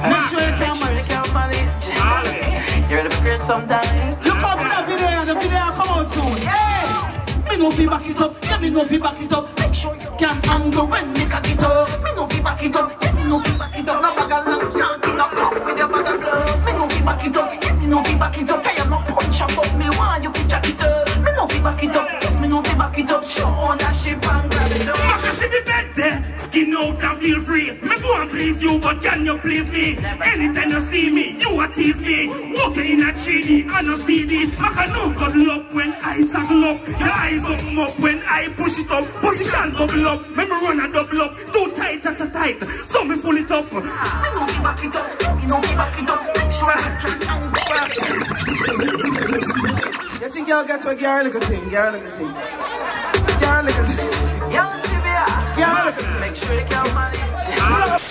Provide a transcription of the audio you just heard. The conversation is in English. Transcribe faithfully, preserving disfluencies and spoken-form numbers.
Make sure you can manage. You ready to create some time? Look out for the video, the video come out soon. Yeah! Me no fi back it up, yeah me no fi back it up. Make sure you can angle when me cock it up. Me no fi back it up, yeah me no fi back it up. No bag of long talking, no come with your bag of glove. Me no fi back it up, yeah me no fi back it up. Tell no punch up, but me want you fi jack it up. Me no fi back it up, yes me no fi back it up. Show on that ship and grab it up. Back to the bed there, skin out and feel free. Me go and please you, but can you please me? Anytime you see me, you a tease me. Walking in a three D and a C D. I can no cuddle up when I suckle up. Your eyes open up when I push it up. Position bubble up, me run a double up. Too tight, tight, tight, so me pull it up. Me no fi back it up, me no fi back it up. Make sure I can back it up. You think y'all got to a girl look a thing, girl look a thing. Girl look a thing. Young Trivia, girl look a thing. Make sure you can manage.